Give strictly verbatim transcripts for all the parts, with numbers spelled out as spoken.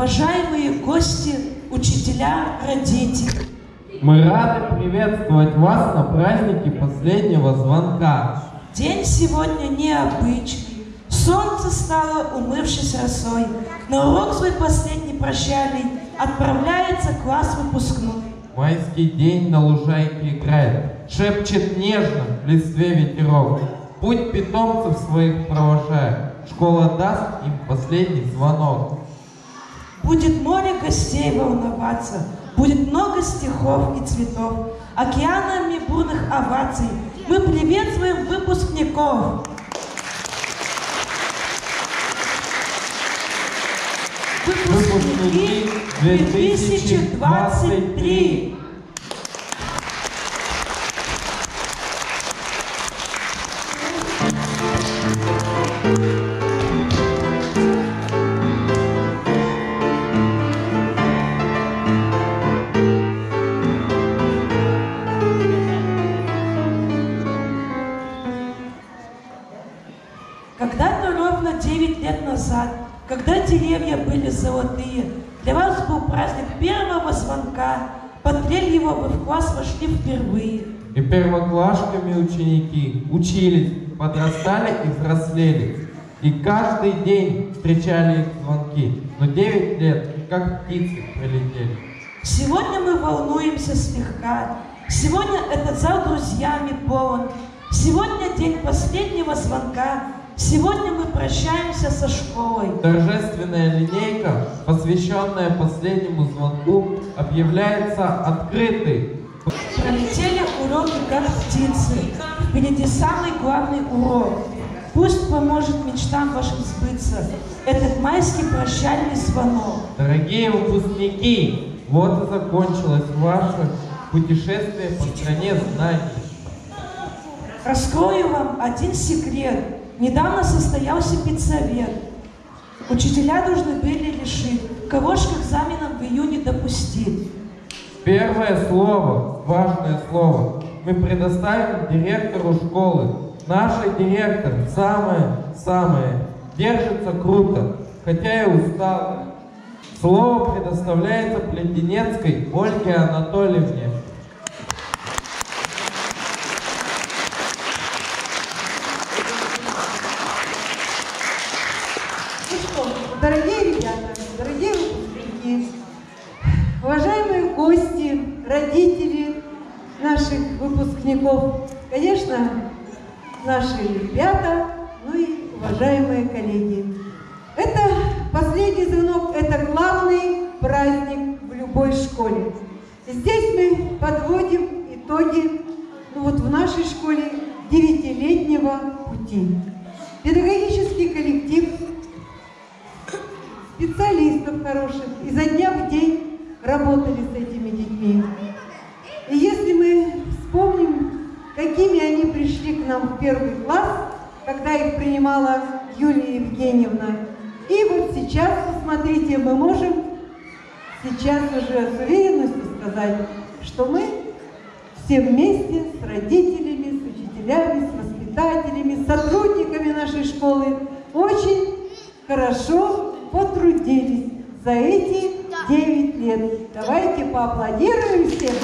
уважаемые гости, учителя, родители. Мы рады приветствовать вас на празднике последнего звонка. День сегодня необычный. Солнце стало, умывшись росой. На урок свой последний прощальный отправляется класс выпускной. Майский день на лужайке играет, шепчет нежно в листве ветерок. Путь питомцев своих провожает, школа даст им последний звонок. Будет море гостей волноваться, будет много стихов и цветов. Океанами бурных оваций мы приветствуем выпускников. Выпускники две тысячи двадцать три. Когда-то ровно девять лет назад, когда деревья были золотые, для вас был праздник первого звонка. Под трель его вы в класс вошли впервые. И первоклашками ученики учились, подрастали и взрослели. И каждый день встречали их звонки. Но девять лет, как птицы, прилетели. Сегодня мы волнуемся слегка. Сегодня этот зал друзьями полон. Сегодня день последнего звонка. Сегодня мы прощаемся со школой. Торжественная линейка, посвященная последнему звонку, объявляется открытой. Пролетели уроки, как птицы. Впереди самый главный урок. Пусть поможет мечтам вашим сбыться этот майский прощальный звонок. Дорогие выпускники, вот и закончилось ваше путешествие по стране знаний. Раскрою вам один секрет. Недавно состоялся педсовет. Учителя должны были решить, кого ж к экзаменам в июне допустить. Первое слово, важное слово, мы предоставим директору школы. Наша директор самая-самая, держится круто, хотя и устала. Слово предоставляется Плетенецкой Ольге Анатольевне. Дорогие ребята, дорогие выпускники, уважаемые гости, родители наших выпускников, конечно, наши ребята, ну и уважаемые коллеги. Это последний звонок, это главный праздник в любой школе. Здесь мы подводим итоги, ну вот в нашей школе, девятилетнего пути. Педагогический коллектив, специалистов хороших изо дня в день работали с этими детьми. И если мы вспомним, какими они пришли к нам в первый класс, когда их принимала Юлия Евгеньевна, и вот сейчас, посмотрите, мы можем сейчас уже с уверенностью сказать, что мы все вместе с родителями, с учителями, с воспитателями, с сотрудниками нашей школы очень хорошо потрудились за эти девять лет. Давайте поаплодируем всем.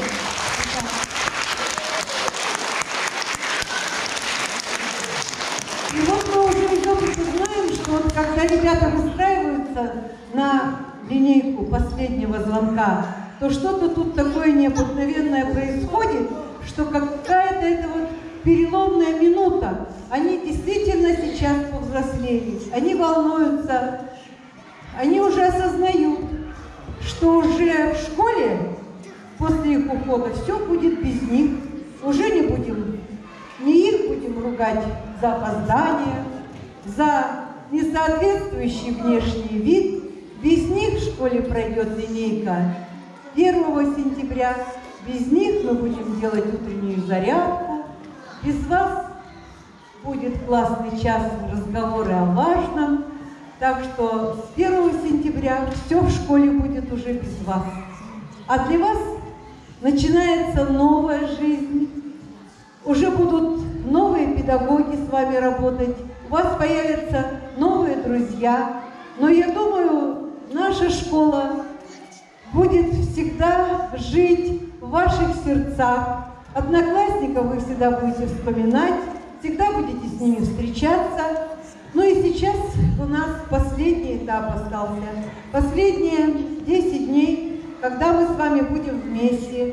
И вот мы уже из опыта знаем, что вот когда ребята выстраиваются на линейку последнего звонка, то что-то тут такое необыкновенное происходит, что какая-то это вот переломная минута. Они действительно сейчас повзрослели, они волнуются. Они уже осознают, что уже в школе после их ухода все будет без них. Уже не будем, не их будем ругать за опоздание, за несоответствующий внешний вид. Без них в школе пройдет линейка первого сентября. Без них мы будем делать утреннюю зарядку. Без вас будет классный час разговоры о важном. Так что с первого сентября все в школе будет уже без вас. А для вас начинается новая жизнь. Уже будут новые педагоги с вами работать. У вас появятся новые друзья. Но я думаю, наш наша школа будет всегда жить в ваших сердцах. Одноклассников вы всегда будете вспоминать, всегда будете с ними встречаться. Ну и сейчас у нас последний этап остался. Последние десять дней, когда мы с вами будем вместе.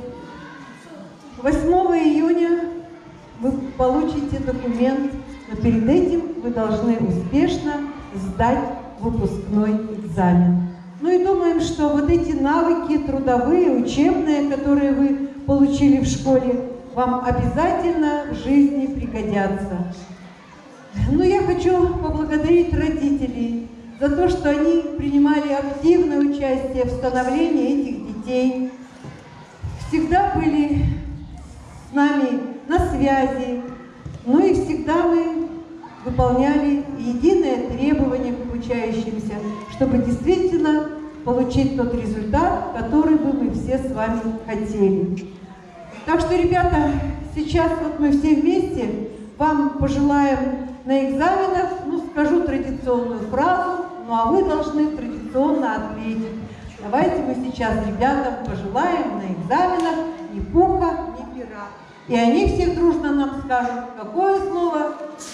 восьмого июня вы получите документ, но перед этим вы должны успешно сдать выпускной экзамен. Ну и думаем, что вот эти навыки трудовые, учебные, которые вы получили в школе, вам обязательно в жизни пригодятся. Но я хочу поблагодарить родителей за то, что они принимали активное участие в становлении этих детей, всегда были с нами на связи, ну и всегда мы выполняли единое требование к обучающимся, чтобы действительно получить тот результат, который бы мы все с вами хотели. Так что, ребята, сейчас вот мы все вместе вам пожелаем на экзаменах, ну, скажу традиционную фразу, ну, а вы должны традиционно ответить. Давайте мы сейчас ребятам пожелаем на экзаменах ни пуха, ни пера. И они все дружно нам скажут, какое слово?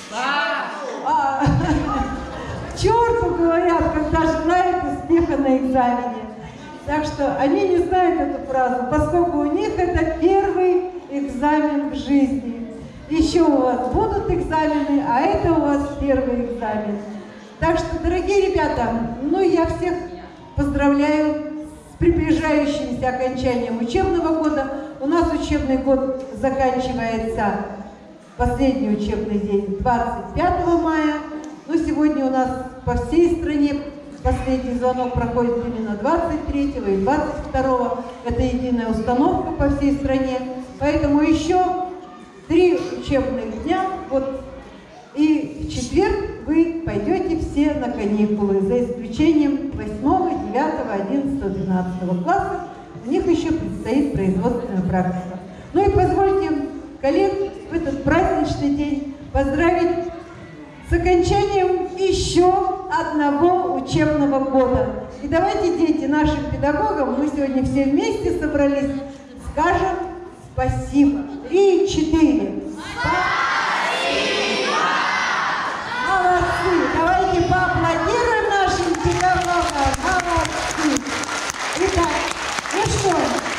А, к черту говорят, когда желают успеха на экзамене. Так что они не знают эту фразу, поскольку у них это первый экзамен в жизни. Еще у вас будут экзамены, а это у вас первый экзамен. Так что, дорогие ребята, ну я всех поздравляю с приближающимся окончанием учебного года. У нас учебный год заканчивается, последний учебный день, двадцать пятого мая. Но сегодня у нас по всей стране последний звонок проходит именно двадцать третьего и двадцать второго. Это единая установка по всей стране. Поэтому еще три учебных дня. Вот, и в четверг вы пойдете все на каникулы, за исключением восьмого, девятого, одиннадцатого, двенадцатого класса. У них еще предстоит производственная практика. Ну и позвольте коллег в этот праздничный день поздравить с окончанием еще одного учебного года. И давайте, дети, нашим педагогам, мы сегодня все вместе собрались, скажем спасибо. Три, четыре. Спасибо! Молодцы! Давайте поаплодируем нашим педагогам. Молодцы! Итак, ну что,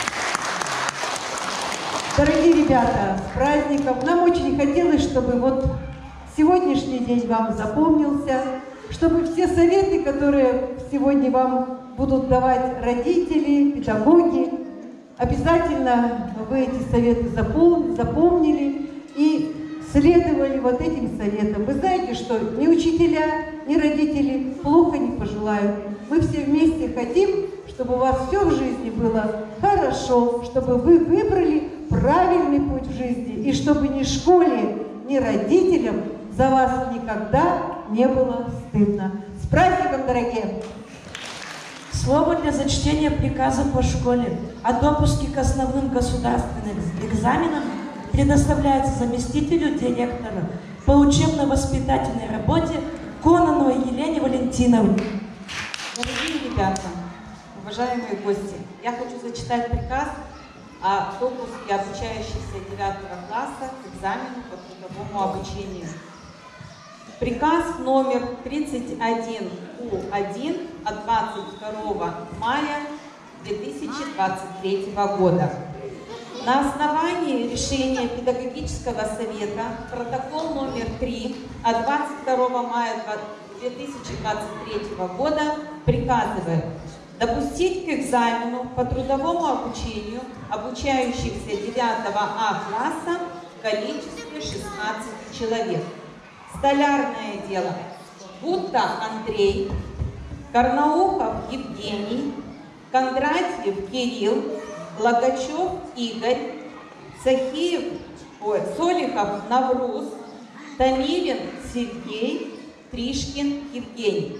дорогие ребята, с праздником. Нам очень хотелось, чтобы вот сегодняшний день вам запомнился, чтобы все советы, которые сегодня вам будут давать родители, педагоги, обязательно вы эти советы запомнили и следовали вот этим советам. Вы знаете, что ни учителя, ни родители плохо не пожелают. Мы все вместе хотим, чтобы у вас все в жизни было хорошо, чтобы вы выбрали правильный путь в жизни, и чтобы ни школе, ни родителям за вас никогда не было стыдно. С праздником, дорогие! Слово для зачтения приказа по школе о допуске к основным государственным экзаменам предоставляется заместителю директора по учебно-воспитательной работе Кононовой Елене Валентиновне. Дорогие ребята, уважаемые гости, я хочу зачитать приказ о допуске обучающихся девятого класса к экзамену по трудовому обучению. Приказ номер тридцать один У один от двадцать второго мая две тысячи двадцать третьего года. На основании решения педагогического совета протокол номер три от двадцать второго мая две тысячи двадцать третьего года приказывает допустить к экзамену по трудовому обучению обучающихся девятого А класса в количестве шестнадцати человек. Столярное дело: Будда Андрей, Карнаухов Евгений, Кондратьев Кирилл, Логачев Игорь, Сахиев, ой, Солихов Навруз, Томилин Сергей, Тришкин Евгений.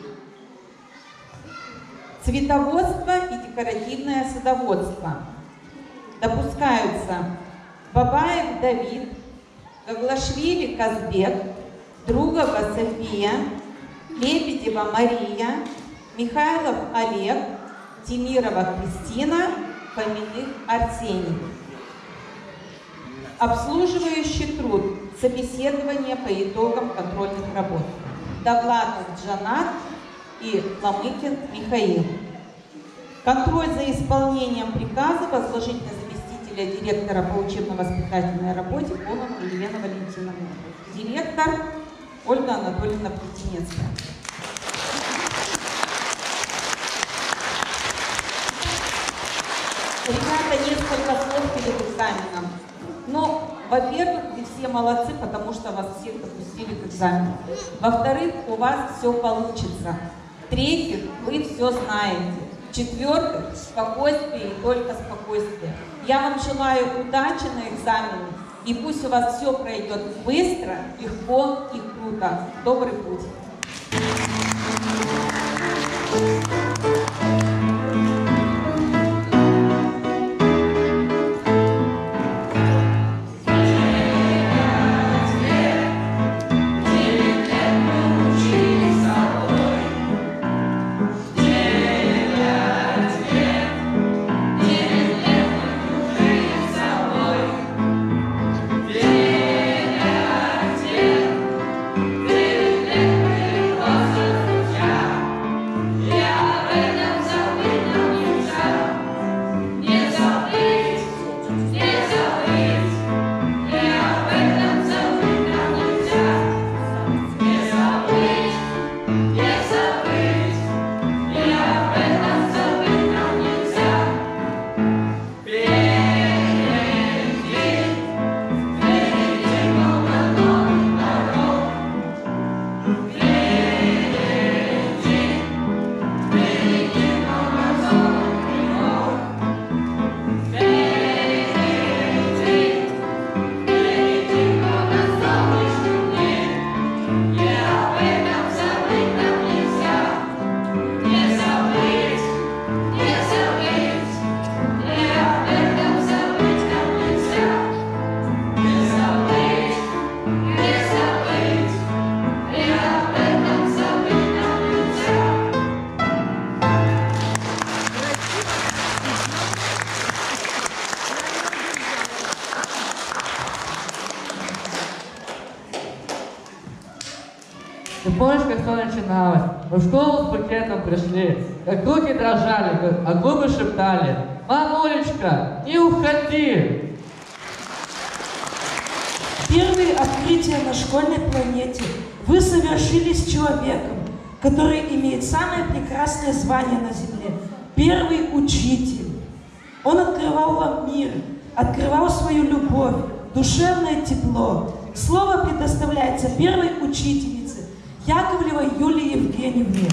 Цветоводство и декоративное садоводство. Допускаются Бабаев Давид, Гаглашвили Казбек, Другова София, Лебедева Мария, Михайлов Олег, Тимирова Кристина, Фоминых Арсений. Обслуживающий труд. Собеседование по итогам контрольных работ. Довлатов Джанат и Ломыкин Михаил. Контроль за исполнением приказа возложить на заместителя директора по учебно-воспитательной работе Конову Елену Валентиновну. Директор Ольга Анатольевна Плетенецкая. Ребята, несколько слов перед экзаменом. Ну, во-первых, вы все молодцы, потому что вас всех допустили к экзамену. Во-вторых, у вас все получится. В-третьих, вы все знаете. В-четвертых, спокойствие и только спокойствие. Я вам желаю удачи на экзамене, и пусть у вас все пройдет быстро, легко и круто. Добрый путь! Ты помнишь, как все начиналось? Мы в школу с букетом пришли, как руки дрожали, а губы шептали: «Мамулечка, не уходи!» Первые открытия на школьной планете вы совершили с человеком, который имеет самое прекрасное звание на Земле – первый учитель. Он открывал вам мир, открывал свою любовь, душевное тепло. Слово предоставляется первой учительнице Яковлевой Юлии Евгеньевне.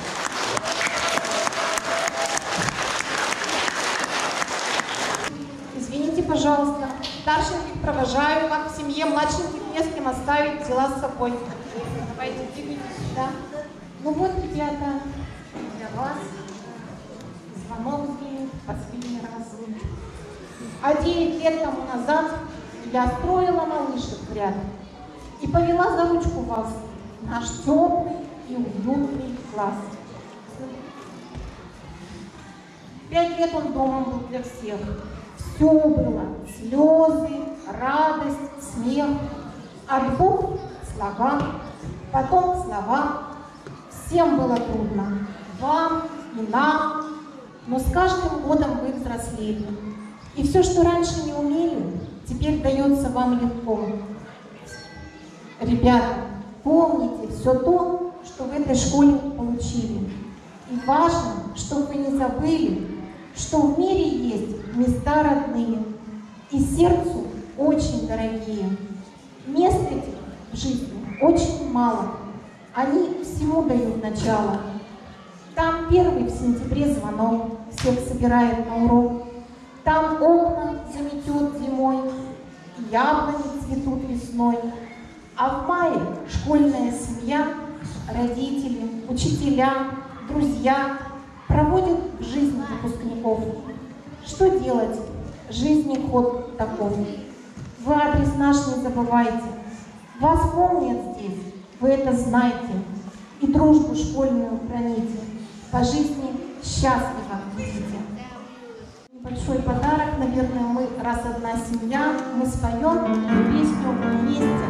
Извините, пожалуйста, старшеньких провожаю, как в семье, младшеньких не с кем оставить, дела с собой. Давайте, двигайтесь сюда. Ну вот, ребята, для вас звонок звенит последний раз. А девять лет тому назад я строила малышек в ряд и повела за ручку вас в наш теплый и уютный класс. Пять лет он домом был для всех. Все было: слезы, радость, смех, от букв к слогам, потом к словам. Всем было трудно, вам и нам, но с каждым годом вы взрослели. И все, что раньше не умели, теперь дается вам легко. Ребята, помните все то, что в этой школе получили. И важно, чтобы вы не забыли, что в мире есть места родные и сердцу очень дорогие. Мест этих в жизни очень мало. Они всему дают начало. Там первый в сентябре звонок всех собирает на урок. Там окна заметет зимой, яблони цветут весной. А в мае школьная семья, родители, учителя, друзья проводят в жизни выпускников. Что делать? Жизни ход таков. Вы адрес наш не забывайте. Вас помнят здесь, вы это знаете. И дружбу школьную храните. по жизни счастливо будете. Большой подарок, наверное, мы, раз одна семья, мы споем песню вместе.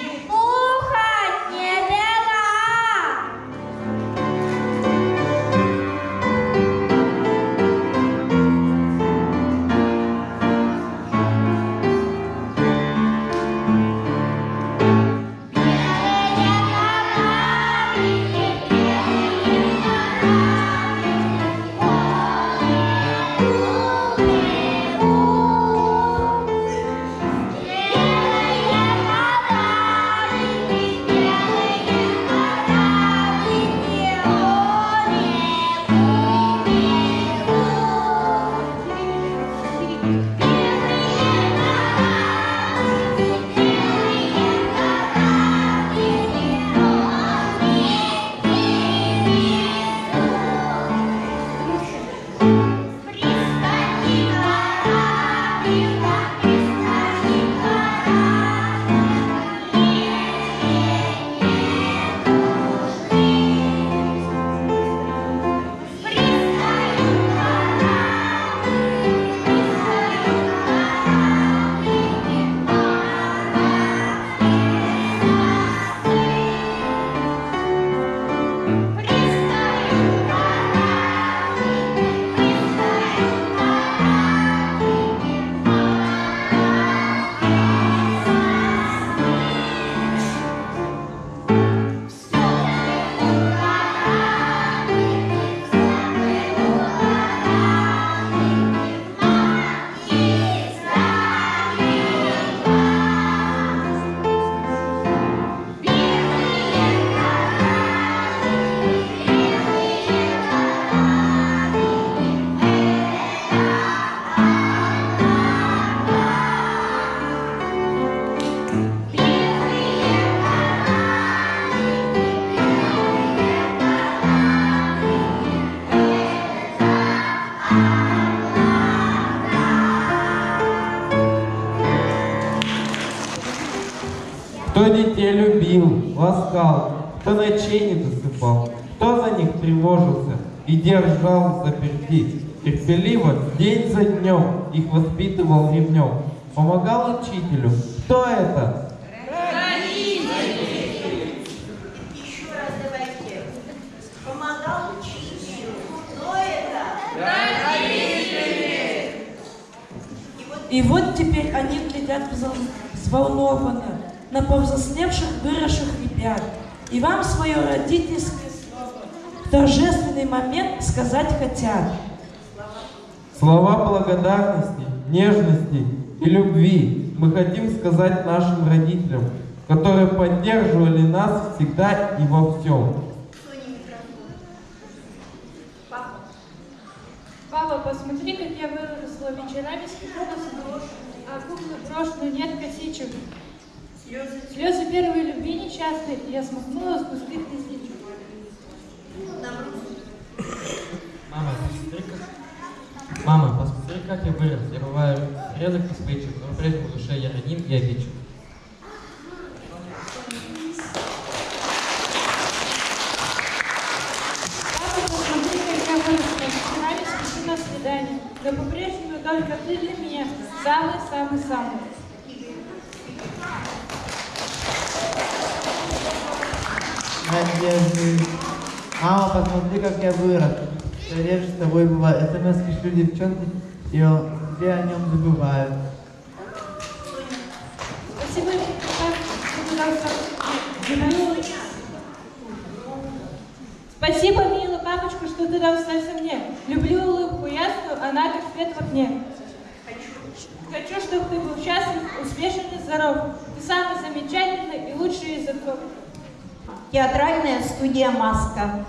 Уха не вела. ласкал, кто ночей не досыпал, кто за них тревожился и держал заперти. Терпеливо, день за днем, их воспитывал ремнем. Помогал учителю. Кто это? Родители! Еще раз давайте. Помогал учителю. Кто это? Родители! И вот теперь они глядят взволнованно на повзрослевших, выросших ребят. И вам свое родительское слово в торжественный момент сказать хотят. Слова благодарности, нежности и любви мы хотим сказать нашим родителям, которые поддерживали нас всегда и во всем. Папа, посмотри, как я выросла вечерами, скажу на а куклы брошены, нет косичек. Слезы. Слезы первой любви несчастной, я смахнула с густых ресничек. Мама, посмотри, как... Мама, посмотри, как я вырос. Я бываю резок и вспыльчив, но прежде в душе я раним и обидчив. Папа, посмотри, как я выросла. Вечерами спешу на свидание. Но по-прежнему только ты для меня самый-самый-самый. Надежды. Мама, посмотри, как я вырос. Я реже с тобой бываю. СМС-ки шлю девчонки, и все о нем забывают. Спасибо, папа. Спасибо, милый папочка, что ты дал остаться мне. Люблю улыбку ясную, она как свет в окне. Хочу, чтобы ты был счастлив, успешен и здоров. Ты самый замечательный и лучший из отцов. Театральная студия «Маска».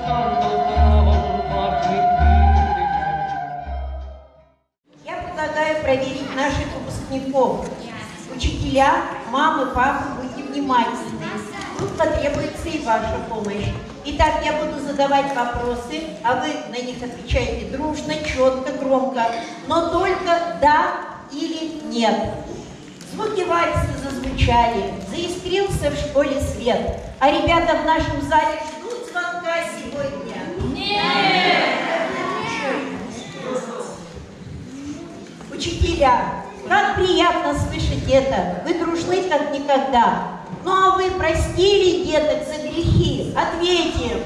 Я предлагаю проверить наших выпускников. Учителя, мамы, папы, будьте внимательны. Тут потребуется и ваша помощь. Итак, я буду задавать вопросы, а вы на них отвечаете дружно, четко, громко, но только да или нет. Звуки вальса зазвучали, заискрился в школе свет, а ребята в нашем зале ждут звонка сегодня. Нет! Учителя, как приятно слышать это, вы дружны как никогда. Ну а вы простили деток за грехи? Ответим.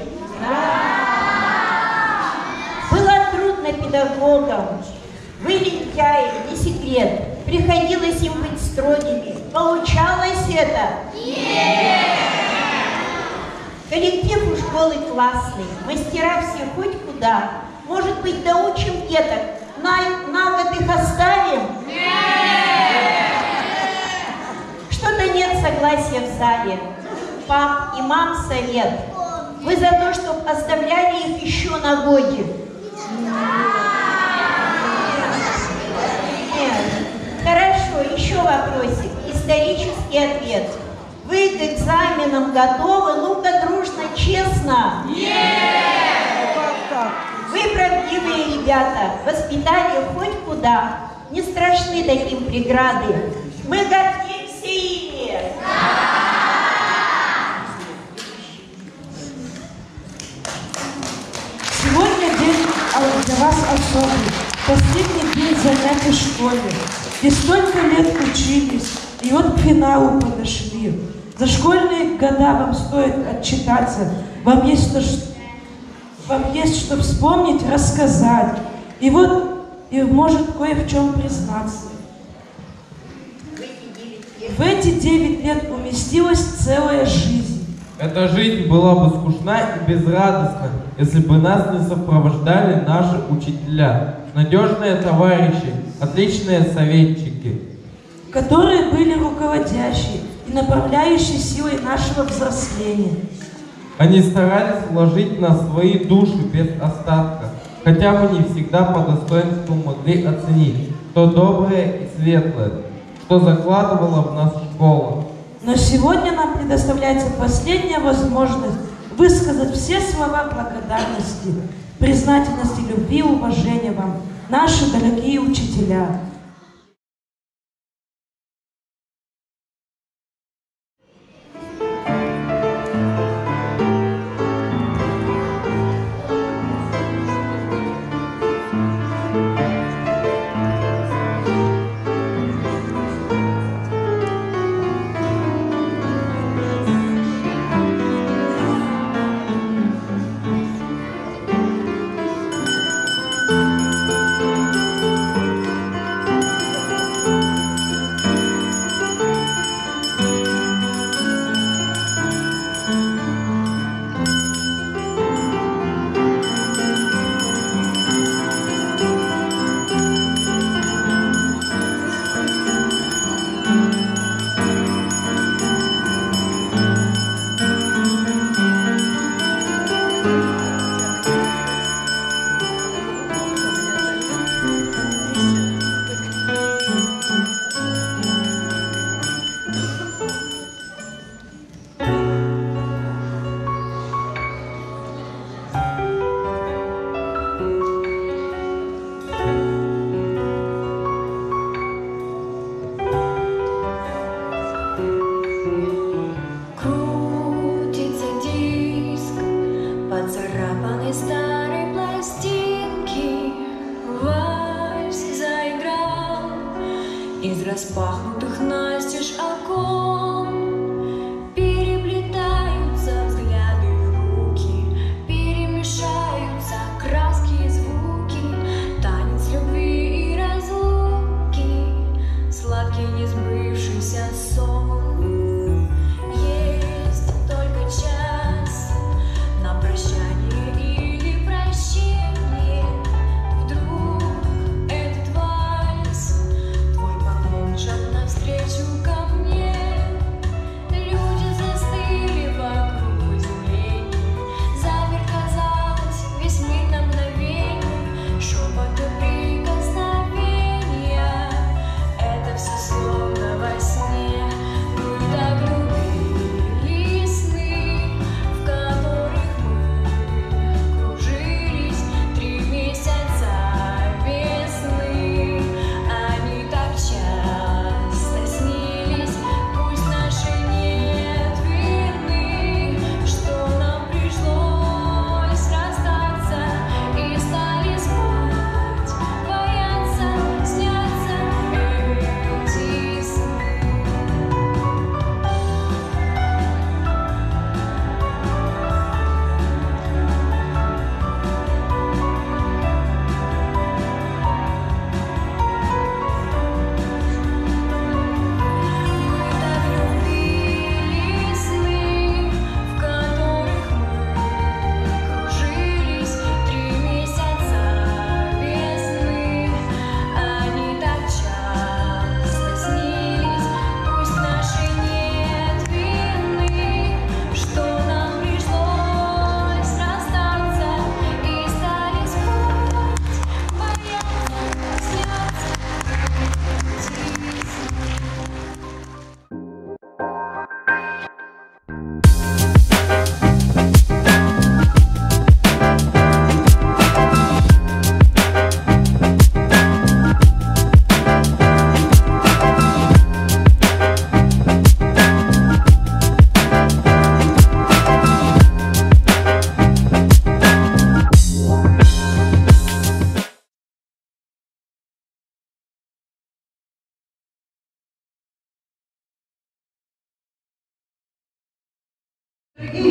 Да. Было трудно педагогам. Вы лентяи, не секрет. Приходилось им быть строгими. Получалось это? Нет! Коллектив у школы классный. Мастера все хоть куда. Может быть, доучим деток? На, на год их оставим? Нет! Что-то нет согласия в зале. Пап и мам совет. Вы за то, чтобы оставляли их еще на годик? Нет. Хорошо, еще вопросик. Исторический ответ. Вы к экзаменам готовы? Ну-ка, дружно, честно. Нет! Вы правдивые ребята. Воспитали хоть куда. Не страшны таким преграды. Мы гордимся ими. Сегодня день для вас особый. Последний день занятий в школе. И столько лет учились, и вот к финалу подошли. За школьные года вам стоит отчитаться. Вам есть что, вам есть что вспомнить, рассказать. И вот, и может кое в чем признаться. В эти девять лет уместилась целая жизнь. Эта жизнь была бы скучна и безрадостна, если бы нас не сопровождали наши учителя, надежные товарищи, отличные советчики, которые были руководящие и направляющие силой нашего взросления. Они старались вложить в нас свои души без остатка, хотя мы не всегда по достоинству могли оценить то доброе и светлое, что закладывала в нас школа. Но сегодня нам предоставляется последняя возможность высказать все слова благодарности, признательности, любви и уважения вам, наши дорогие учителя. Из распахнутых настежь окон переплетаются взгляды и руки, перемешаются краски и звуки, танец любви и разлуки, сладкий несбывшийся сон. Есть только час на прощание или прощение. Вдруг этот вальс, твой поклон, шаг навстречу ко мне.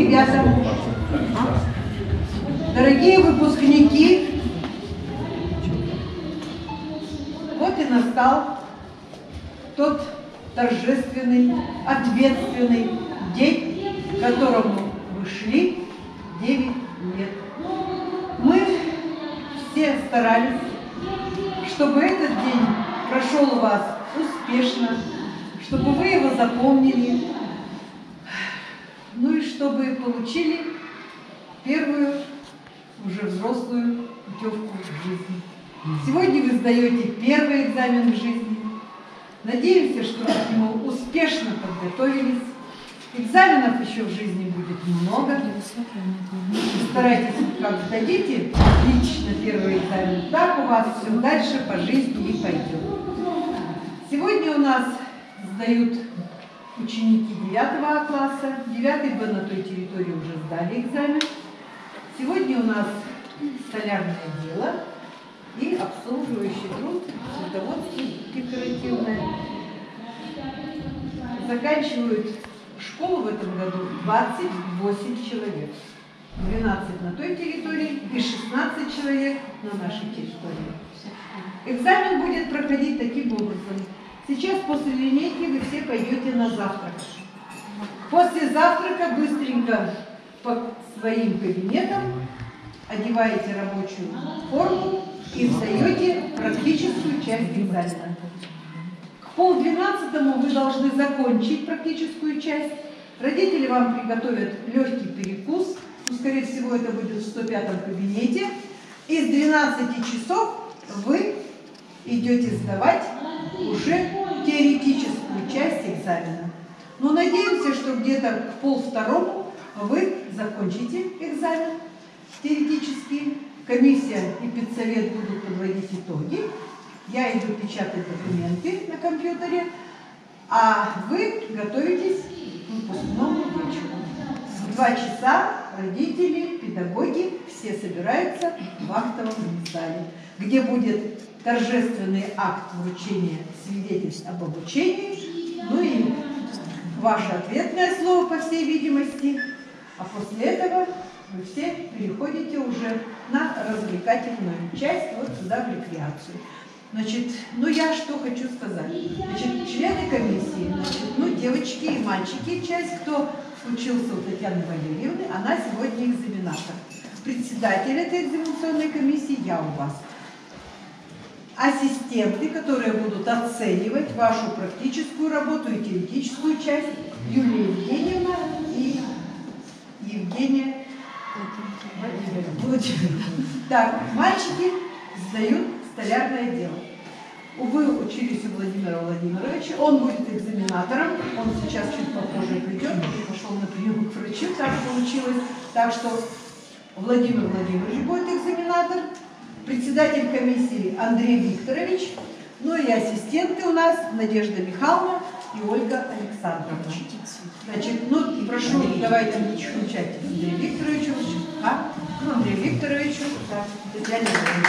ребята, дорогие выпускники, вот и настал тот торжественный, ответственный день, к которому вы шли девять лет. Мы все старались, чтобы этот день прошел у вас успешно, чтобы вы его запомнили, ну и чтобы получили первую, уже взрослую путевку в жизни. Сегодня вы сдаете первый экзамен в жизни. Надеемся, что вы к нему успешно подготовились. Экзаменов еще в жизни будет много. Старайтесь, как сдадите лично первый экзамен, так у вас все дальше по жизни и пойдет. Сегодня у нас сдают ученики девятого класса. девятый Б на той территории уже сдали экзамен. Сегодня у нас столярное дело и обслуживающий труд, цветоводство декоративное. Заканчивают школу в этом году двадцать восемь человек. двенадцать на той территории и шестнадцать человек на нашей территории. Экзамен будет проходить таким образом. Сейчас после линейки вы все пойдете на завтрак. После завтрака быстренько по своим кабинетам одеваете рабочую форму и сдаете практическую часть экзамена. К полдвенадцатому вы должны закончить практическую часть. Родители вам приготовят легкий перекус. Ну, скорее всего, это будет в сто пятом кабинете. И с двенадцати часов вы идете сдавать уже теоретическую часть экзамена. Но надеемся, что где-то к полвторому вы закончите экзамен теоретический. Комиссия и педсовет будут подводить итоги. Я иду печатать документы на компьютере, а вы готовитесь к выпускному вечеру. В два часа родители, педагоги все собираются в актовом зале, где будет торжественный акт вручения свидетельств об обучении, ну и ваше ответное слово, по всей видимости. А после этого вы все переходите уже на развлекательную часть, вот сюда, в рекреацию. Значит, ну я что хочу сказать. Значит, члены комиссии, значит, ну девочки и мальчики, часть, кто учился у Татьяны Валерьевны, она сегодня экзаменатор. Председатель этой экзаменационной комиссии я у вас. Ассистенты, которые будут оценивать вашу практическую работу и теоретическую часть, Юлия Евгеньевна и Евгения Владимировна. Так, мальчики сдают столярное дело. Вы учились у Владимира Владимировича, он будет экзаменатором, он сейчас чуть попозже придет, уже пошел на прием к врачу, так получилось. Так что Владимир Владимирович будет экзаменатор, председатель комиссии Андрей Викторович, ну и ассистенты у нас Надежда Михайловна и Ольга Александровна. Значит, ну, прошу, давайте включать Андрею Викторовичу, а? Андрею Викторовичу, да, Татьяне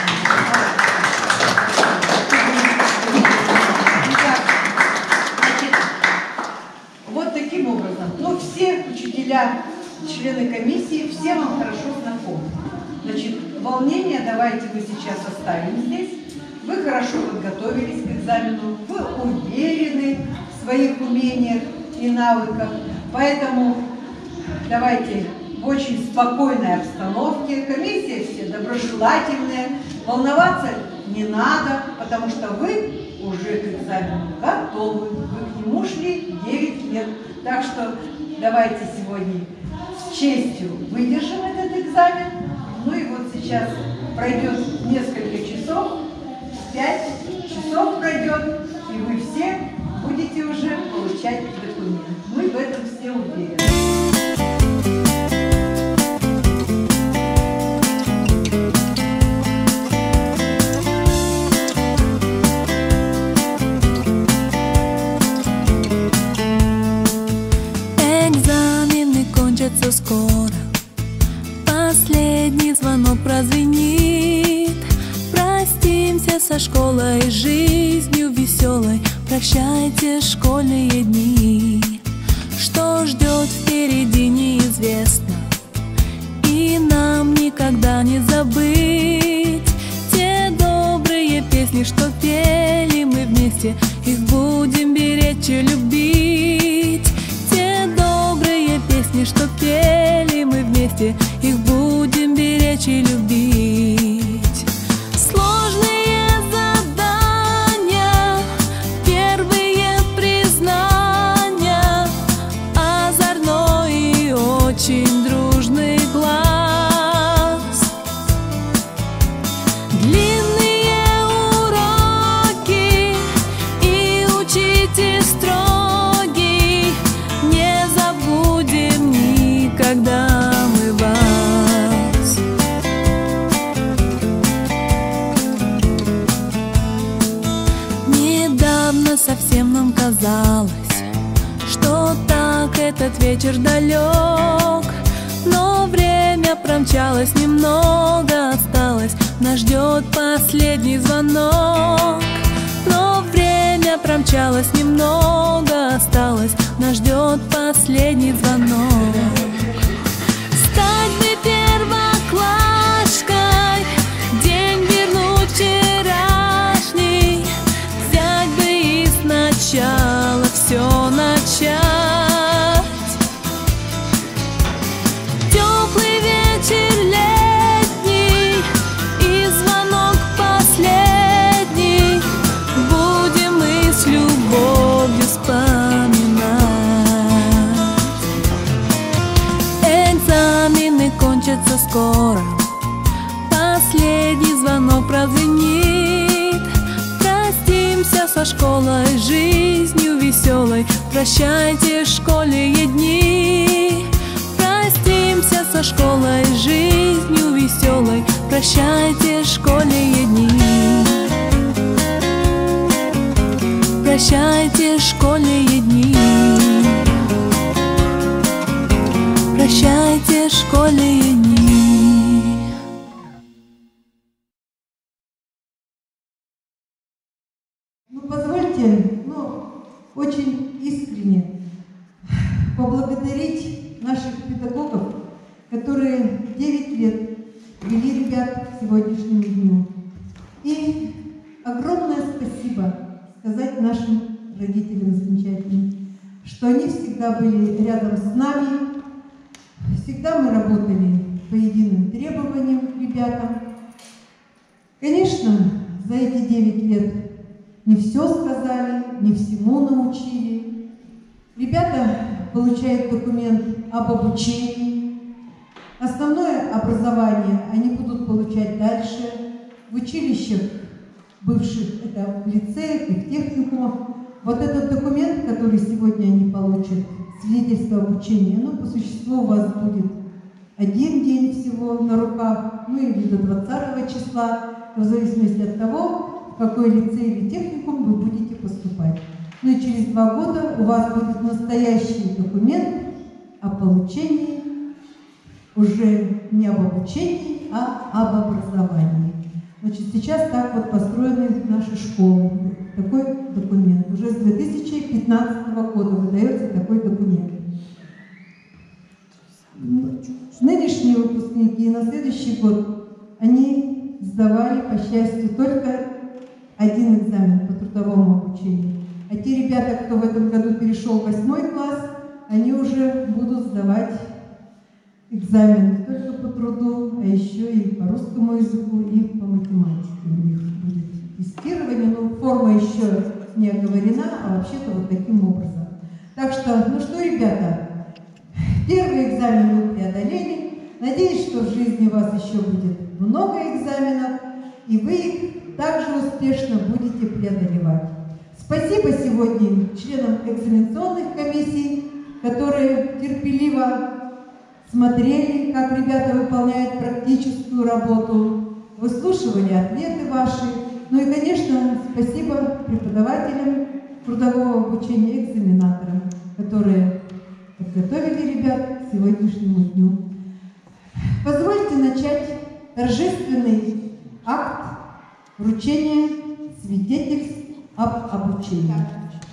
Значит, вот таким образом, ну, все учителя, члены комиссии, все вам хорошо знакомы. Значит, волнение давайте мы сейчас оставим здесь. Вы хорошо подготовились к экзамену, вы уверены в своих умениях и навыках. Поэтому давайте в очень спокойной обстановке. Комиссия все доброжелательные. Волноваться не надо, потому что вы уже к экзамену готовы. Вы к нему шли девять лет. Так что давайте сегодня с честью выдержим этот экзамен. Ну и вот сейчас пройдет несколько часов, пять часов пройдет, и вы все будете уже получать документы. Мы в этом все уверены. Экзамены кончатся скоро, последний звонок прозвенит. Простимся со школой, жизнью веселой, прощайте школьные дни. что ждет впереди, неизвестно. И нам никогда не забыть те добрые песни, что пели мы вместе. Их будем беречь и любить. Те добрые песни, что пели мы вместе. Их будем беречь и любить. Сложные задания, первые признания, озорной и очень дружный глаз. Длинные уроки и учитель строгий, не забудем никогда мы вас. Недавно совсем нам казалось, что так этот вечер далек, но время промчалось, немного осталось, нас ждет последний звонок. Но время промчалось, немного осталось, нас ждет последний звонок. Стать бы первоклашкой, день вернуть вчерашний, взять бы и сначала все начать. Теплый вечер летний и звонок последний, будем мы с любовью вспоминать. Экзамены кончатся скоро, последний звонок прозвенит. Простимся со школой, жизнью веселой, прощайте школьные дни. Простимся со школой, жизнью веселой, прощайте школьные дни. Прощайте школьные дни. Прощайте школьные дни. Ну, позвольте, ну, очень искренне поблагодарить наших педагогов, которые девять лет вели ребят к сегодняшнему дню. И огромное спасибо сказать нашим родителям замечательным, что они всегда были рядом с нами, всегда мы работали по единым требованиям к ребятам. Конечно, за эти девять лет не все сказали, не всему научили. Ребята получают документ об обучении. Основное образование они будут получать дальше в училищах бывших, это в лицеях и в техникумах. Вот этот документ, который сегодня они получат, свидетельство обучения, ну, по существу у вас будет один день всего на руках, ну или до двадцатого числа, в зависимости от того, в какой лицей или техникум вы будете поступать. Ну и через два года у вас будет настоящий документ о получении, уже не об обучении, а об образовании. Значит, сейчас так вот построены наши школы. Такой документ. Уже с две тысячи пятнадцатого года выдается такой документ. Нынешние выпускники на следующий год, они сдавали, по счастью, только один экзамен по трудовому обучению. А те ребята, кто в этом году перешел в восьмой класс, они уже будут сдавать экзамен не только по труду, а еще и по русскому языку, и по математике. У них будет тестирование, но форма еще не оговорена, а вообще-то вот таким образом. Так что, ну что, ребята, первый экзамен вы преодолели. Надеюсь, что в жизни у вас еще будет много экзаменов, и вы их также успешно будете преодолевать. Спасибо сегодня членам экзаменационных комиссий, которые терпеливо смотрели, как ребята выполняют практическую работу, выслушивали ответы ваши. Ну и, конечно, спасибо преподавателям трудового обучения, экзаменаторам, которые подготовили ребят к сегодняшнему дню. Позвольте начать торжественный акт вручения свидетельств об обучении.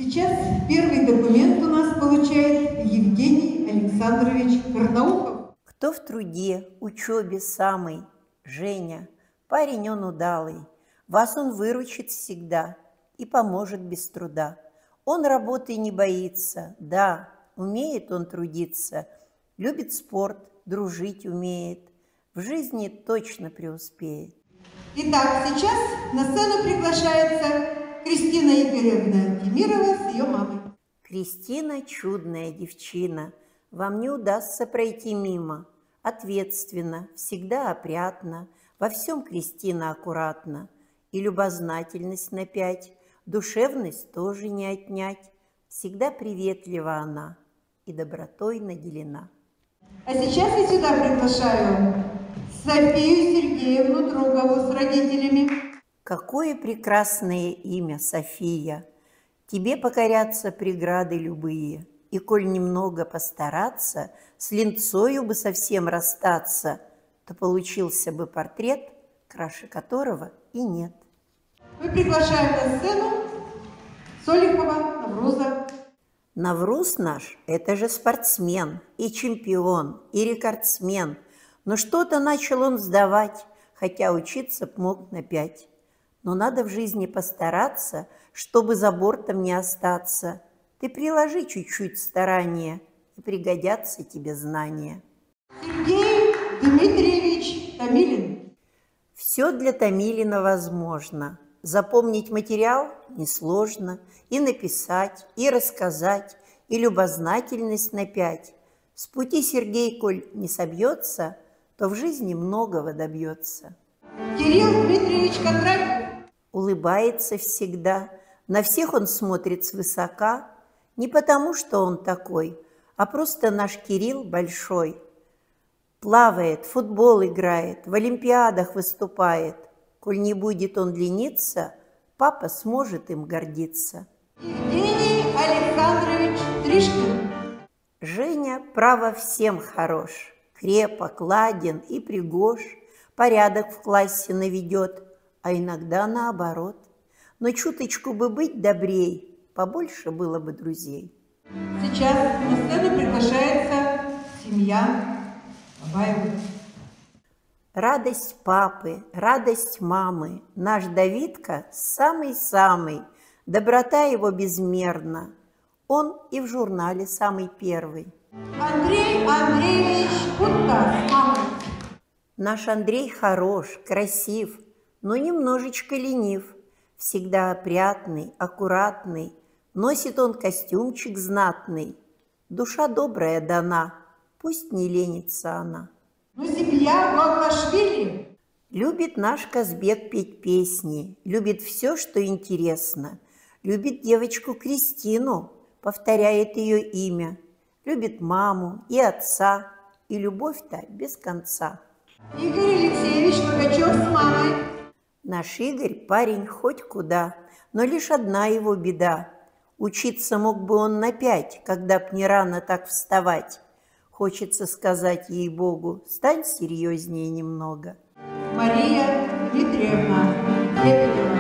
Сейчас первый документ у нас получает Евгений Александрович Карнаухов. Кто в труде, учебе самый, Женя, парень он удалый, вас он выручит всегда и поможет без труда. Он работы не боится, да, умеет он трудиться, любит спорт, дружить умеет, в жизни точно преуспеет. Итак, сейчас на сцену приглашается Кристина Игоревна Темирова с ее мамой. Кристина – чудная девчина, вам не удастся пройти мимо. Ответственно, всегда опрятно, во всем Кристина аккуратна. И любознательность на пять, душевность тоже не отнять. Всегда приветлива она и добротой наделена. А сейчас я сюда приглашаю Софию Сергеевну Другову с родителями. Какое прекрасное имя, София! Тебе покорятся преграды любые, и коль немного постараться, с линцою бы совсем расстаться, то получился бы портрет, краше которого и нет. Мы приглашаем на сцену Солихова Навруза. Навруз наш – это же спортсмен, и чемпион, и рекордсмен. Но что-то начал он сдавать, хотя учиться б мог на пять. Но надо в жизни постараться, чтобы за бортом не остаться. Ты приложи чуть-чуть старания, и пригодятся тебе знания. Сергей Дмитриевич Томилин. Все для Томилина возможно. Запомнить материал несложно, и написать, и рассказать, и любознательность на пять. С пути Сергей, коль не собьется, то в жизни многого добьется. Кирилл Дмитриевич Кондратьев. Улыбается всегда, на всех он смотрит свысока, не потому, что он такой, а просто наш Кирилл большой. Плавает, футбол играет, в олимпиадах выступает. Коль не будет он лениться, папа сможет им гордиться. Евгений Александрович Тришкин. Женя, право, всем хорош, крепок, ладен и пригож, порядок в классе наведет, а иногда наоборот. Но чуточку бы быть добрей, побольше было бы друзей. Сейчас на сцену приглашается семья Бабаева. Радость папы, радость мамы, наш Давидка самый-самый, доброта его безмерна. Он и в журнале самый первый. Андрей Андреевич Путка с мамой. Наш Андрей хорош, красив, но немножечко ленив. Всегда опрятный, аккуратный, носит он костюмчик знатный. Душа добрая дана, пусть не ленится она. Ну, семья Баклашвили. Любит наш Казбек петь песни, любит все, что интересно. Любит девочку Кристину, повторяет ее имя. Любит маму и отца, и любовь-то без конца. Игорь Алексеевич Богачев с мамой. Наш Игорь парень хоть куда, но лишь одна его беда. Учиться мог бы он на пять, когда б не рано так вставать. Хочется сказать ей-богу, стань серьезнее немного. Мария Дмитриевна Лебедева.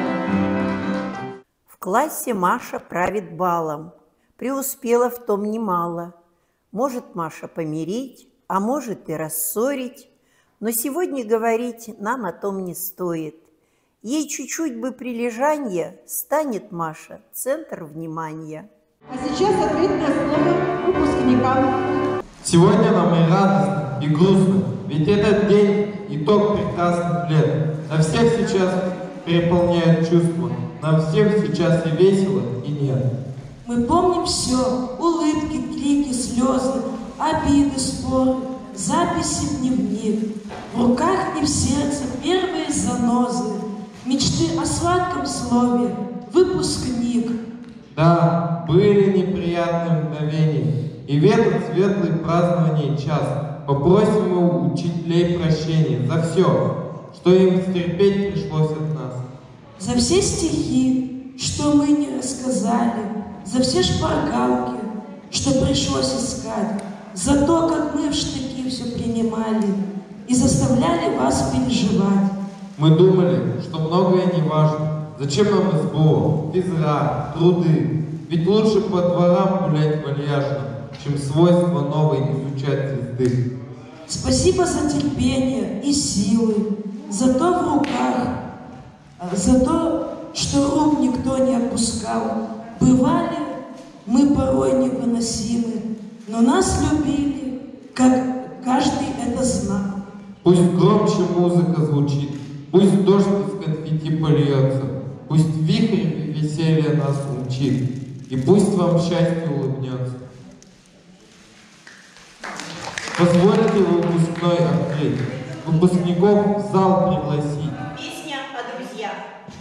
В классе Маша правит балом, преуспела в том немало. Может Маша помирить, а может и рассорить, но сегодня говорить нам о том не стоит. Ей чуть-чуть бы прилежанье, станет Маша центр внимания. А сейчас ответное слово выпускникам. Сегодня нам и радостно, и грустно, ведь этот день – итог прекрасных лет. На всех сейчас переполняют чувства, нам всем сейчас и весело, и нет. Мы помним все, улыбки, крики, слезы, обиды, споры, записи в дневник. В руках и в сердце первые занозы, мечты о сладком слове, выпускник. Да, были неприятные мгновения, и в этот светлый празднование час попросим мы у учителей прощения за все, что им стерпеть пришлось от нас. За все стихи, что мы не рассказали, за все шпаргалки, что пришлось искать, за то, как мы в штыки все принимали и заставляли вас переживать. Мы думали, что многое не важно. Зачем нам СБО, физра, труды? Ведь лучше по дворам гулять вальяжно, чем свойства новые изучать звезды. Спасибо за терпение и силы, за то в руках, за то, что рук никто не опускал. Бывали мы порой невыносимы, но нас любили, как каждый это знал. Пусть громче музыка звучит, пусть дождь из конфетти польется, пусть вихрь веселья нас умчит, и пусть вам счастье улыбнется. Позвольте выпускной открыть, выпускников в зал пригласить. Песня о друзьях.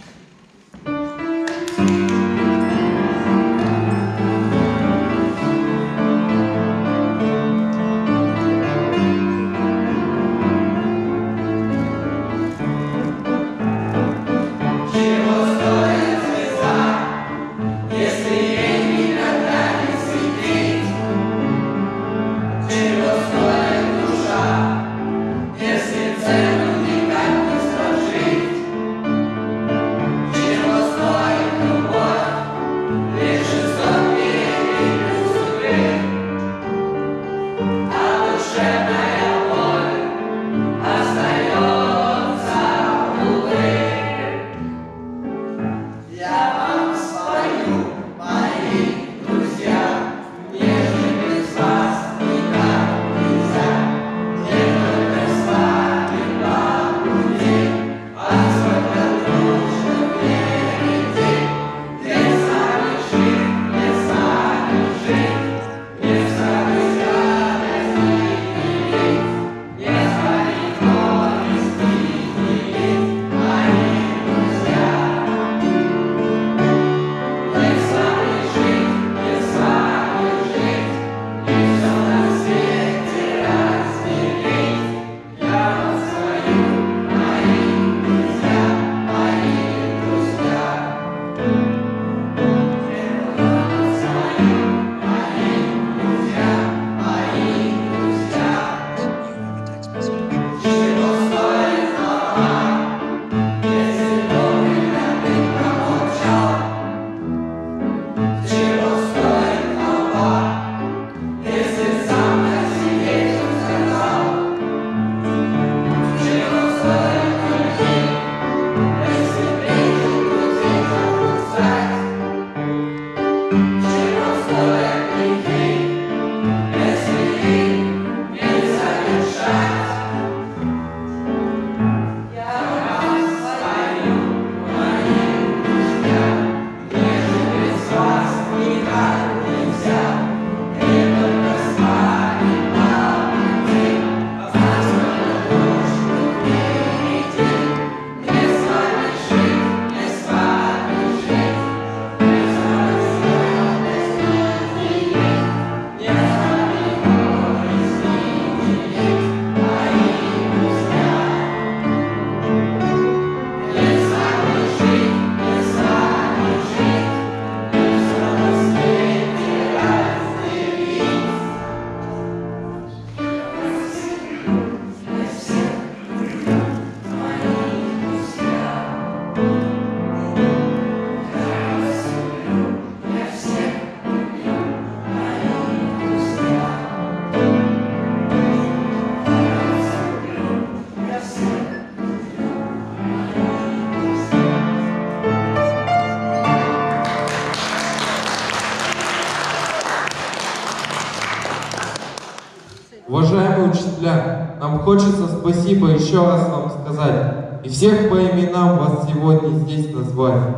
Уважаемые учителя, нам хочется спасибо еще раз вам сказать. И всех по именам вас сегодня здесь назвали.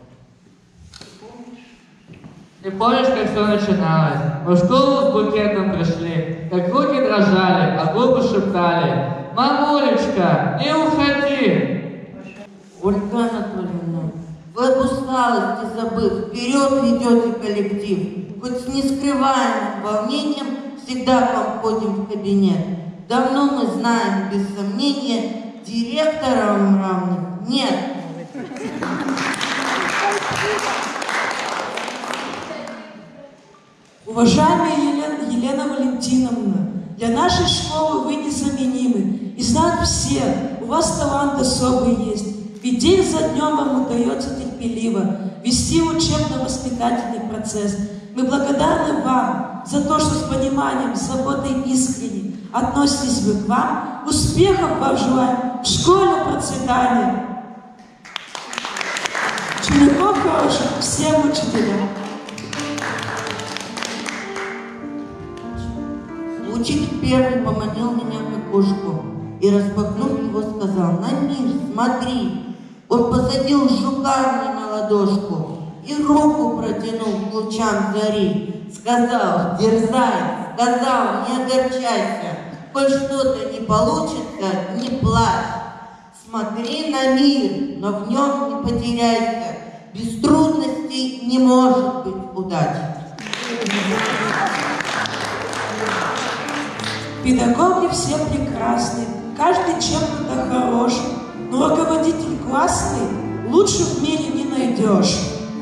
Ты помнишь, как все начиналось? Мы в школу с букетом пришли, как руки дрожали, а губы шептали: «Мамулечка, не уходи!» Ольга Анатольевна, вы об усталости забыв, вперед ведете коллектив. Хоть с нескрываемым волнением всегда к вам ходим в кабинет. Давно мы знаем, без сомнения, директорам равных нет. Уважаемая Елена, Елена Валентиновна, для нашей школы вы незаменимы. И знают все, у вас талант особый есть. Ведь день за днем вам удается терпеливо. вести учебно-воспитательный процесс. Мы благодарны вам за то, что с пониманием, с заботой искренне относитесь вы к вам. Успехов вам желаем в школе, процветания. Учеников хороших всем учителям. Учитель первый поманил меня к окошку и, распахнув его, сказал: «Намир, смотри!» Он посадил жука мне на ладошку и руку протянул к лучам зари. Сказал: «Дерзай!» Сказал: «Не огорчайся! Коль что-то не получится, не плачь! Смотри на мир, но в нем не потеряйся! Без трудностей не может быть удачи!» Педагоги все прекрасны, каждый чем-то хорош, но руководитель классный лучше в мире не найдешь.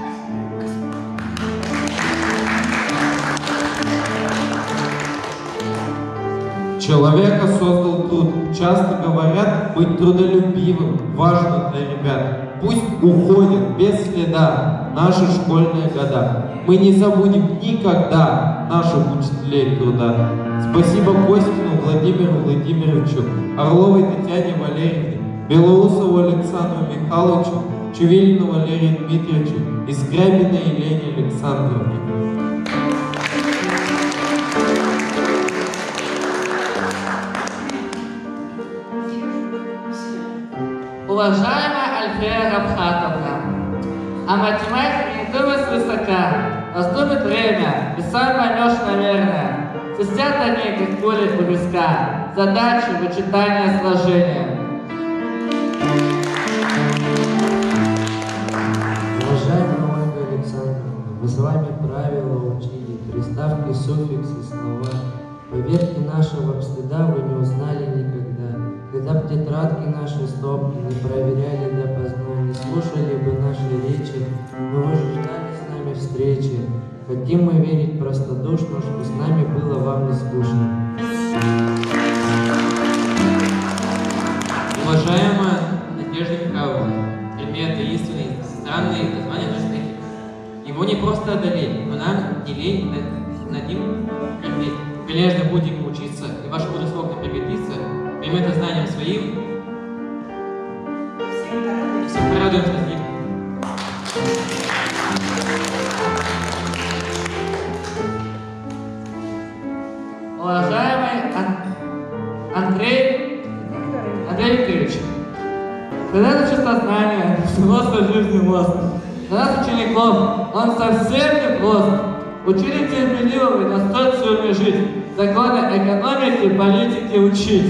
Человека создал труд. Часто говорят, быть трудолюбивым важно для ребят. Пусть уходят без следа наши школьные года. Мы не забудем никогда наших учителей труда. Спасибо Костину Владимиру Владимировичу, Орловой Татьяне Валерьевне, Белоусову Александру Михайловичу, Чувилину Валерию Дмитриевичу и Скрябиной Елене Александровне. Уважаемая Альфея Рабхатовна, а математика не то высока, наступит время, и сам поймешь, наверное. Свистят они, как поле по виска, задачи, вычитания, сложения. Уважаемая Ольга Александровна, мы с вами правила учили, приставки, суффиксы, слова. Поверьте, нашего стыда вы не узнали никогда. Когда б тетрадки наши стопки не проверяли допоздна, не слушали бы наши речи, но вы же ждали с нами встречи. Хотим мы верить простодушно, что с нами было вам не скучно. Уважаемая Надежда Михайловна, предметы истинные, странные названия даже таких. Его не просто одолеть, но нам не лень над, над ним корпеть. Прилежно будем учиться, и ваш мудрый слог не пригодится, предметы знанием своим, и всех порадуемся с ним. Уважаемый Ан... Андрей... Андрей Викторович, когда это чистознание, просто жизни мост. Для нас, учеников, он совсем не прост. Учили терпеливо и настойчиво жить, законы экономики, политики учить.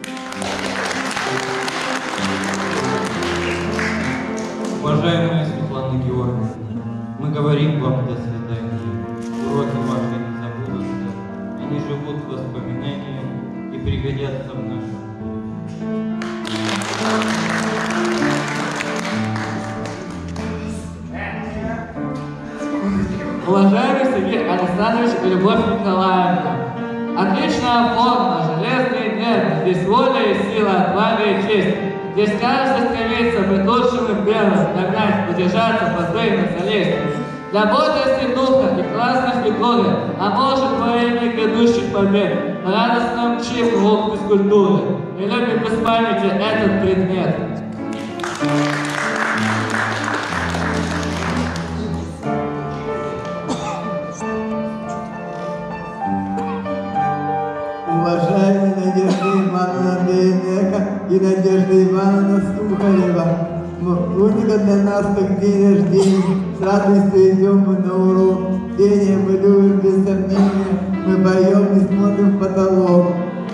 Уважаемая Светлана Георгиевна, мы говорим вам до свидания. Уроки ваши не забудутся, они живут в воспоминаниях и пригодятся в нашем. Уважаемый Сергей Александрович и Любовь Николаевна, отличная форма, железные нервы, здесь воля и сила, отвага и честь. Здесь каждый стремится быть лучшим и первым, догнать, удержаться, постоянно залезть. Для бодрости духа и классной фигуры, а может во имя грядущих побед, на радостном чипе урок физкультуры. И любим без памяти этот предмет. Уважаемая Надежда Ивановна Андреенко и Надежда Ивановна Сухарева, музыка для нас как день рождения, с радостью идем мы на урок, пение мы любим без сомнения, мы поем и смотрим в потолок.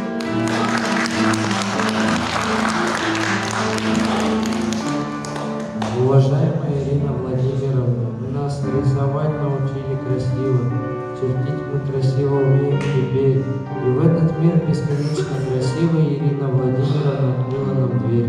Уважаемая Ирина Владимировна, вы нас рисовать научили красиво, чертить мы красиво умеем теперь. И в этот мир бесконечно красивый Ирина Владимировна открыла нам дверь.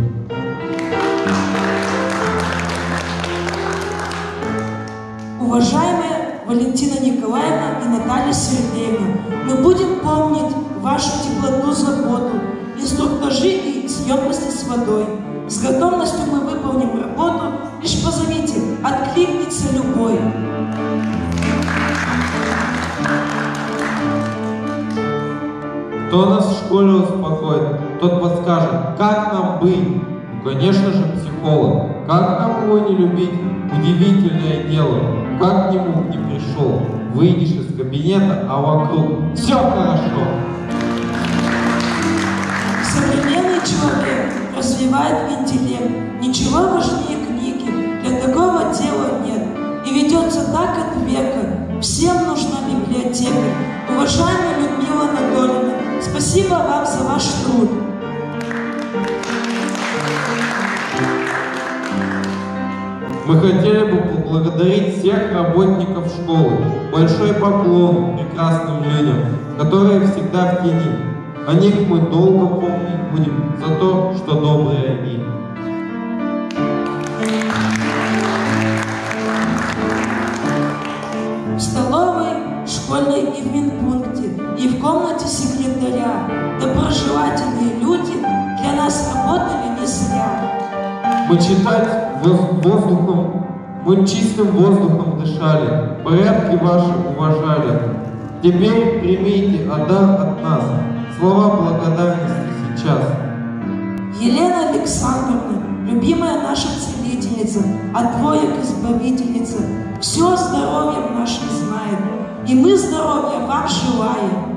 Уважаемая Валентина Николаевна и Наталья Сергеевна, мы будем помнить вашу теплоту, заботу, инструктажи и емкости с водой. С готовностью мы выполним работу, лишь позовите, откликнется любой. Кто нас в школе успокоит, тот подскажет, как нам быть. Ну, конечно же, психолог. Как нам его не любить? Удивительное дело. Как к нему не пришел? Выйдешь из кабинета, а вокруг все хорошо. Современный человек развивает интеллект. Ничего важнее книги. Для такого дела нет. И ведется так от века. Всем нужна библиотека. Уважаемая Людмила Анатольевна, спасибо вам за ваш труд. Мы хотели бы поблагодарить всех работников школы. Большой поклон прекрасным людям, которые всегда в тени. О них мы долго помнить будем за то, что добрые они. В столовой, школьной и в медпункте, и в комнате секретаря доброжелательные люди для нас работали не зря. Мы читать воздухом, мы чистым воздухом дышали, порядки ваши уважали. Теперь примите отдан от нас слова благодарности сейчас. Елена Александровна, любимая наша целительница, от двоек избавительница, все здоровье наше знает, и мы здоровья вам желаем.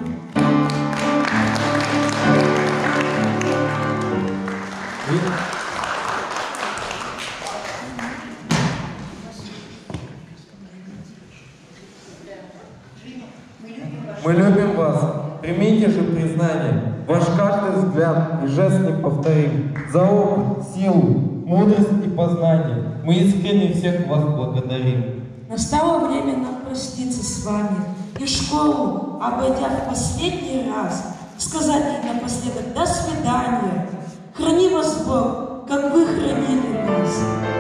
Мы любим вас. Примите же признание. Ваш каждый взгляд и жест неповторим. За опыт, силу, мудрость и познание. Мы искренне всех вас благодарим. Настало время нам проститься с вами и школу, обойдя в последний раз, сказать ей напоследок «до свидания». Храни вас Бог, как вы хранили нас.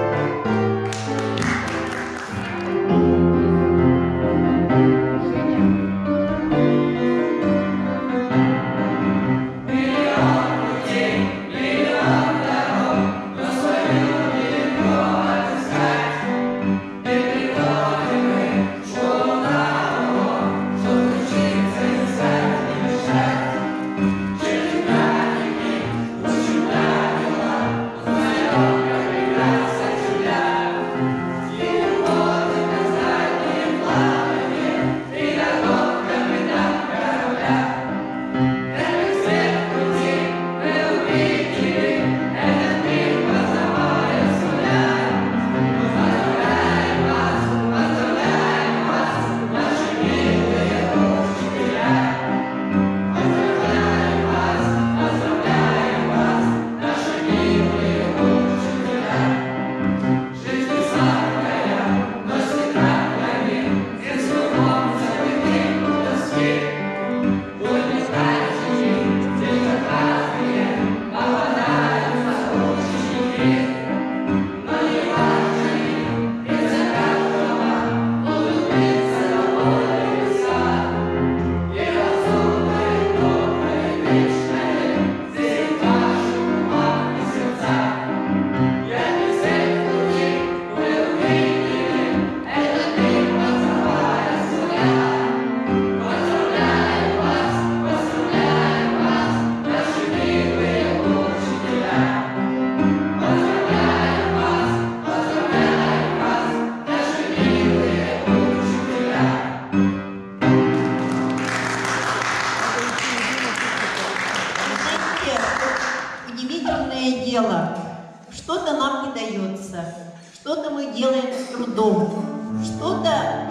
дело. Что-то нам не дается, что-то мы делаем с трудом, что-то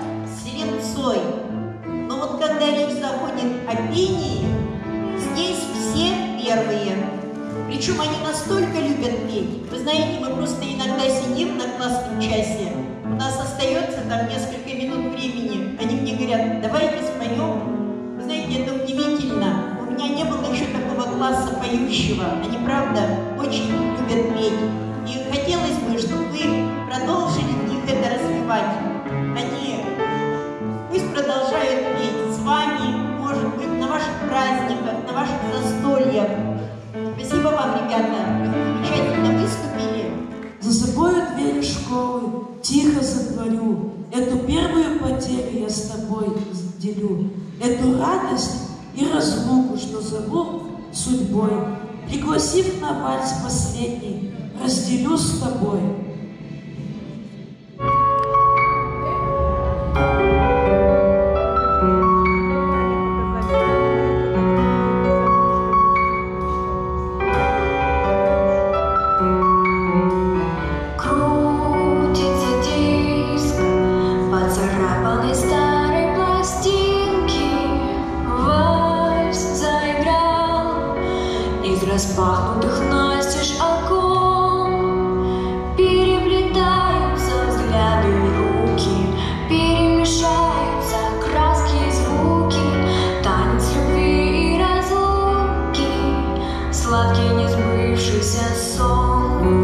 с линцой. Но вот когда речь заходит о пении, здесь все первые. Причем они настолько любят петь. Вы знаете, мы просто иногда сидим на классном часе, у нас остается там несколько минут времени. Они мне говорят, давайте споем. Вы знаете, это удивительно. У меня не было еще такого класса поющего. Они, правда, очень любят петь. И хотелось бы, чтобы вы продолжили в них это развивать. Они пусть продолжают петь с вами, может быть, на ваших праздниках, на ваших застольях. Спасибо вам, ребята. ребята, замечательно выступили. За собою двери школы тихо затворю. Эту первую потерю я с тобой делю. Эту радость и разлуку, что зову судьбой, пригласив на вальс последний, разделю с тобой. Распахнутых настежь окон переплетаются взгляды и руки, перемешаются краски и звуки, танец любви и разлуки, сладкий несбывшийся сон.